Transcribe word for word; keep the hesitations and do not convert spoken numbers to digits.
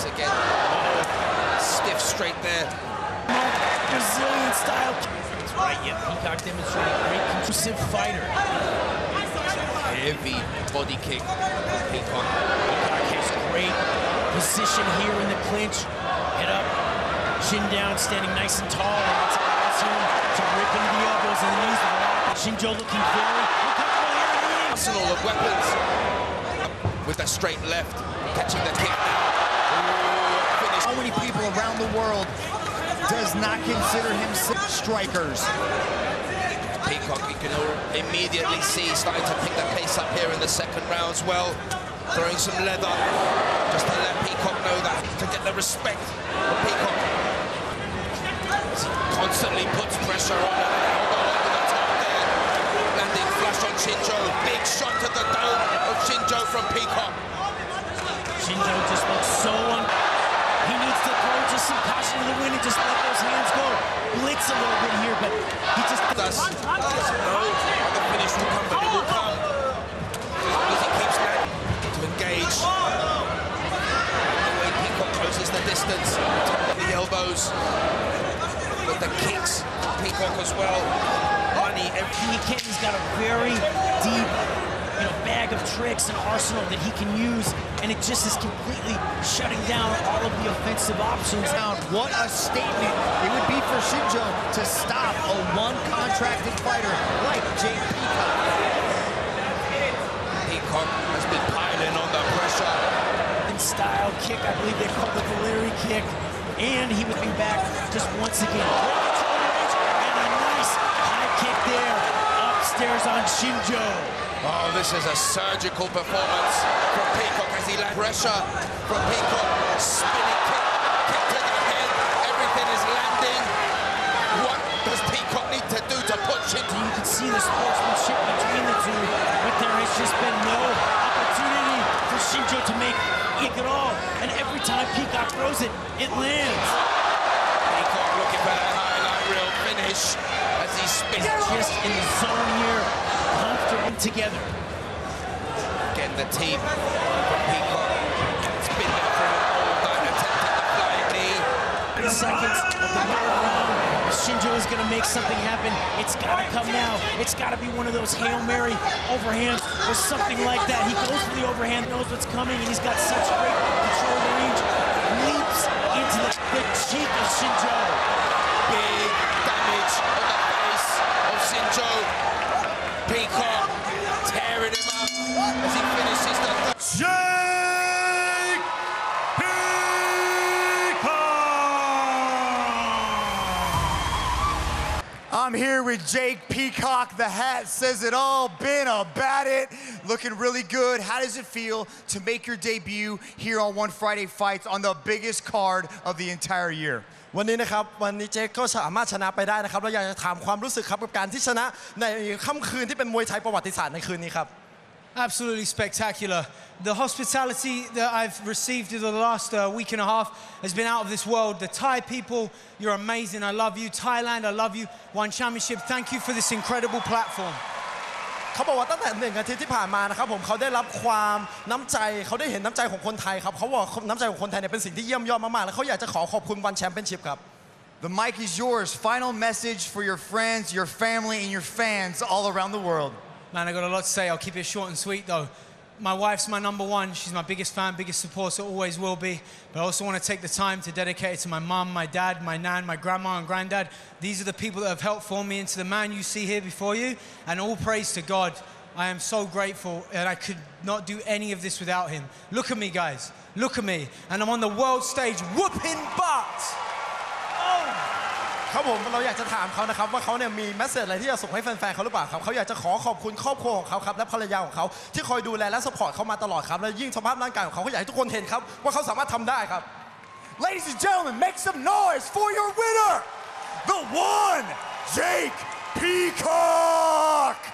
face again. Oh, stiff straight there. Brazilian style. That's right, yeah. Peacock demonstrated great conclusive fighter. Heavy body kick. Peacock. Peacock has great position here in the clinch. Head up, chin down, standing nice and tall. And it allows him to rip into the elbows and the knees. Shingo looking very uncomfortable here. Arsenal of weapons. With that straight left, catching the kick now. Ooh, so many people around the world does not consider him strikers. Peacock, you can immediately see starting to pick the pace up here in the second round as well. Throwing some leather, just to let Peacock know that, to get the respect of Peacock. He constantly puts pressure on and an elbow over the top there. Landing flush on Shingo. Big shot to the dome of Shingo from Peacock. Shingo just looks so un... He needs to throw just some caution to the wind and just let those hands go. Blitz a little bit here, but he just does. Doesn't know how the finish will come, but it will come. As long as he keeps landing to engage. The way Peacock closes the distance, the elbows, with the kicks, Peacock as well. Money, he can, he's got a very deep, you know, bag of tricks and arsenal that he can use, and it just is completely shutting down all of the offensive options. What a statement it would be for Shingo to stop a one-contracted fighter like Jake Peacock. Peacock has been piling on the pressure. In style kick, I believe they call it the Larry kick, and he would be back just once again. And a nice high kick there, upstairs on Shingo. Oh, this is a surgical performance from Peacock as he lands pressure from Peacock. Spinning kick, kick to the head. Everything is landing. What does Peacock need to do to put Shingo? You can see the sportsmanship between the two, but there has just been no opportunity for Shingo to make it at all. And every time Peacock throws it, it lands. Peacock looking for that highlight reel finish as he spins. Just in the zone here. Comfortable together. Again, the team from Peacock. It's been there for him all night, attempting the flying knee. Three seconds of the middle round. Shingo is going to make something happen. It's got to come now. It's got to be one of those Hail Mary overhands or something like that. He goes for the overhand, knows what's coming, and he's got such great control range. Leaps into the, the cheek of Shingo. Big damage on the face of Shingo. Peacock tearing him up as he finishes the... Jake Peacock! I'm here with Jake Peacock. The hat says it all. Been about it. Looking really good. How does it feel to make your debut here on One Friday Fights on the biggest card of the entire year? วันนี้นะครับวันนี้เจคก็สามารถชนะไปได้นะครับแล้วอยากจะถามความรู้สึกครับกับการที่ชนะในค่ำคืนที่เป็นมวยไทยประวัติศาสตร์ในคืนนี้ครับ Absolutely spectacular. The hospitality that I've received over the last uh, week and a half has been out of this world. The Thai people, you're amazing. I love you. Thailand, I love you. One Championship, thank you for this incredible platform. เขาบอกว่าตั้งแต่หนึ่งอาทิตย์ที่ผ่านมานะครับผมเขาได้รับความน้ำใจเขาได้เห็นน้ำใจของคนไทยครับเขาบอกน้ำใจของคนไทยเนี่ยเป็นสิ่งที่เยี่ยมยอดมากๆและเขาอยากจะขอขอบคุณ One Championship ครับ The mic is yours. Final message for your friends, your family, and your fans all around the world. Man, I got a lot to say. I'll keep it short and sweet though. My wife's my number one. She's my biggest fan, biggest supporter, always will be. But I also want to take the time to dedicate it to my mum, my dad, my nan, my grandma and granddad. These are the people that have helped form me into the man you see here before you. And all praise to God. I am so grateful, and I could not do any of this without him. Look at me, guys. Look at me. And I'm on the world stage whooping butt. Oh. ครับผมเราอยากจะถามเขานะครับว่าเขาเนี่ยมีเมสเสจอะไรที่จะส่งให้แฟนๆเขาหรือเปล่าครับเขาอยากจะขอขอบคุณครอบครัวของเขาครับและภรรยาของเขาที่คอยดูแลและสปอร์ตเขามาตลอดครับและยิ่งสภาพร่างกายของเขาเขาอยากให้ทุกคนเห็นครับว่าเขาสามารถทำได้ครับ Ladies and gentlemen, make some noise for your winner, the one, Jake Peacock.